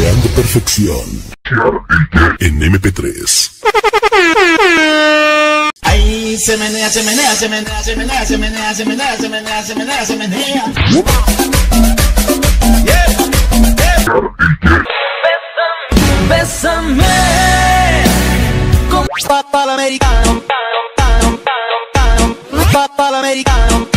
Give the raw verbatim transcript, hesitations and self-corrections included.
Creando perfección en eme pe tres. Ay, se menea, se menea, se menea, se menea, se menea, se menea, se menea, se menea, se menea. Yeah, yeah. Bésame, bésame con papá americano, papá americano.